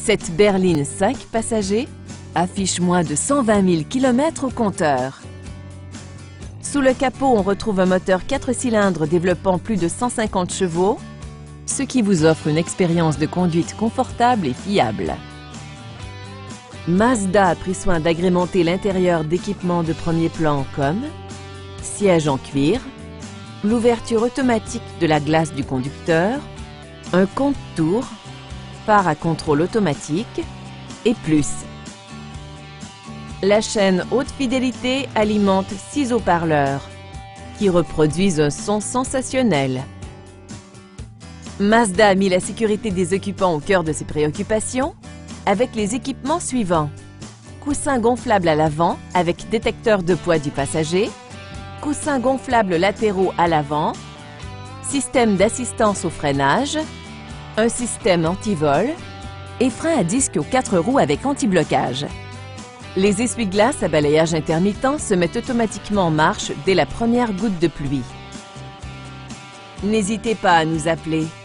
Cette berline 5 passagers affiche moins de 120 000 km au compteur. Sous le capot, on retrouve un moteur 4 cylindres développant plus de 150 chevaux, ce qui vous offre une expérience de conduite confortable et fiable. Mazda a pris soin d'agrémenter l'intérieur d'équipements de premier plan comme siège en cuir, l'ouverture automatique de la glace du conducteur, un compte-tours, phare à contrôle automatique et plus. La chaîne haute fidélité alimente 6 haut-parleurs qui reproduisent un son sensationnel. Mazda a mis la sécurité des occupants au cœur de ses préoccupations avec les équipements suivants. Coussin gonflable à l'avant avec détecteur de poids du passager, coussins gonflables latéraux à l'avant, système d'assistance au freinage, un système anti-vol et frein à disque aux 4 roues avec anti-blocage. Les essuie-glaces à balayage intermittent se mettent automatiquement en marche dès la première goutte de pluie. N'hésitez pas à nous appeler.